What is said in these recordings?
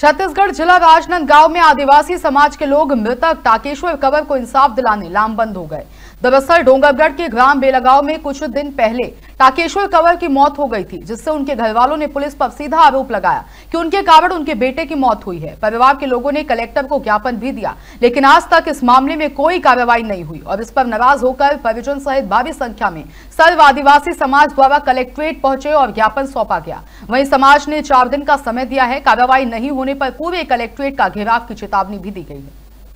छत्तीसगढ़ जिला राजनांदगांव में आदिवासी समाज के लोग मृतक टाकेश्वर कंवर को इंसाफ दिलाने लामबंद हो गए। दरअसल डोंगरगढ़ के ग्राम बेलगांव में कुछ दिन पहले टाकेश्वर कंवर की मौत हो गई थी, जिससे उनके घर वालों ने पुलिस पर सीधा आरोप लगाया कि उनके कारण उनके बेटे की मौत हुई है। परिवार के लोगों ने कलेक्टर को ज्ञापन भी दिया, लेकिन आज तक इस मामले में कोई कार्रवाई नहीं हुई और इस पर नाराज होकर परिजन सहित भारी संख्या में सर्व आदिवासी समाज द्वारा कलेक्ट्रेट पहुंचे और ज्ञापन सौंपा गया। वहीं समाज ने 4 दिन का समय दिया है। कार्रवाई नहीं होने पर पूरे कलेक्ट्रेट का घेराव की चेतावनी भी दी गई है।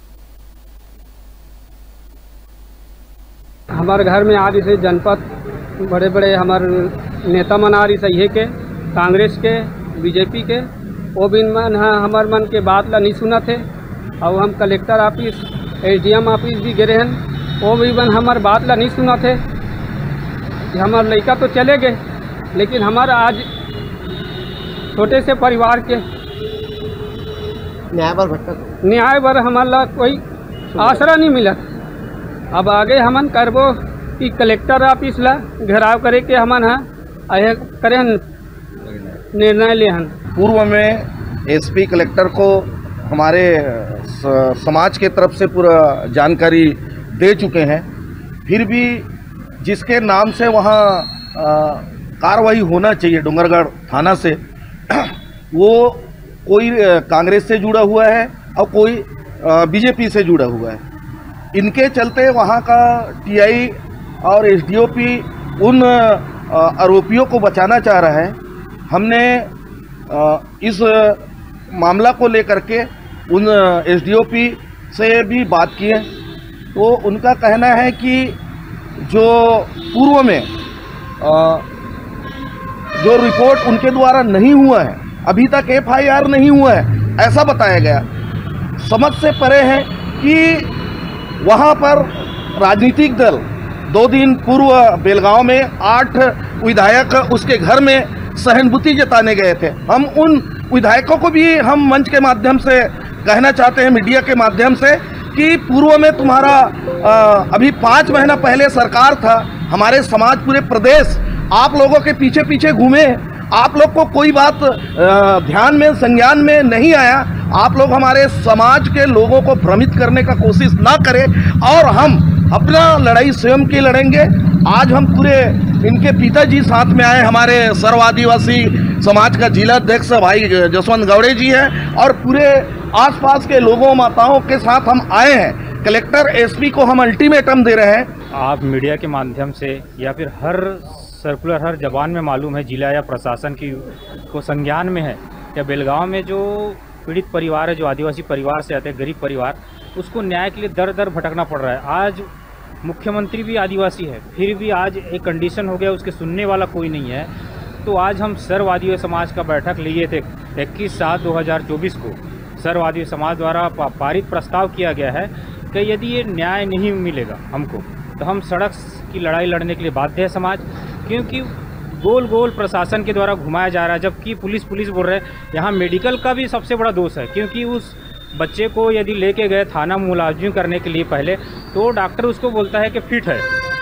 हमारे घर में आज इसे जनपद बड़े बड़े हमारे नेता मन आ रही सही के, कांग्रेस के, बीजेपी के, वो भी मन हमारे मन के बात ला नहीं सुना थे। और हम कलेक्टर ऑफिस, एसडीएम ऑफिस भी गए हैं, वो भी मन हमारे बात ला नहीं सुना थे। हमारे लड़का तो चले गए, लेकिन हमारा आज छोटे से परिवार के न्याय पर हमारा कोई आसरा नहीं मिला। अब आगे हमन करबो कि कलेक्टर ऑफिस ला घेराव करे के हमन करे निर्णय ले। पूर्व में एसपी कलेक्टर को हमारे समाज के तरफ से पूरा जानकारी दे चुके हैं, फिर भी जिसके नाम से वहाँ कार्रवाई होना चाहिए डोंगरगढ़ थाना से, वो कोई कांग्रेस से जुड़ा हुआ है और कोई बीजेपी से जुड़ा हुआ है। इनके चलते वहाँ का टीआई और एसडीओपी उन आरोपियों को बचाना चाह रहा है। हमने इस मामला को लेकर के उन एसडीओपी से भी बात की है, तो उनका कहना है कि जो पूर्व में जो रिपोर्ट उनके द्वारा नहीं हुआ है, अभी तक एफआईआर नहीं हुआ है, ऐसा बताया गया। समझ से परे है कि वहाँ पर राजनीतिक दल 2 दिन पूर्व बेलगांव में 8 विधायक उसके घर में सहानुभूति जताने गए थे। हम उन विधायकों को भी हम मंच के माध्यम से कहना चाहते हैं, मीडिया के माध्यम से, कि पूर्व में तुम्हारा अभी 5 महीना पहले सरकार था, हमारे समाज पूरे प्रदेश आप लोगों के पीछे पीछे घूमे, आप लोग को कोई बात ध्यान में संज्ञान में नहीं आया। आप लोग हमारे समाज के लोगों को भ्रमित करने का कोशिश ना करें और हम अपना लड़ाई स्वयं की लड़ेंगे। आज हम पूरे इनके पिताजी साथ में आए, हमारे सर्व आदिवासी समाज का जिला अध्यक्ष भाई जसवंत गौड़े जी हैं और पूरे आसपास के लोगों माताओं के साथ हम आए हैं। कलेक्टर एसपी को हम अल्टीमेटम दे रहे हैं। आप मीडिया के माध्यम से या फिर हर सर्कुलर हर जबान में मालूम है, जिला या प्रशासन की को संज्ञान में है या बेलगांव में जो पीड़ित परिवार है, जो आदिवासी परिवार से आते हैं, गरीब परिवार, उसको न्याय के लिए दर दर भटकना पड़ रहा है। आज मुख्यमंत्री भी आदिवासी है, फिर भी आज एक कंडीशन हो गया, उसके सुनने वाला कोई नहीं है। तो आज हम सर्व आदिवासी समाज का बैठक लिए थे 21/7/2024 को। सर्व आदिवासी समाज द्वारा पारित प्रस्ताव किया गया है कि यदि ये न्याय नहीं मिलेगा हमको, तो हम सड़क की लड़ाई लड़ने के लिए बाध्य है समाज, क्योंकि गोल गोल प्रशासन के द्वारा घुमाया जा रहा है। जबकि पुलिस बोल रहे हैं। यहाँ मेडिकल का भी सबसे बड़ा दोष है, क्योंकि उस बच्चे को यदि लेके गए थाना मुलाजिम करने के लिए पहले, तो डॉक्टर उसको बोलता है कि फिट है,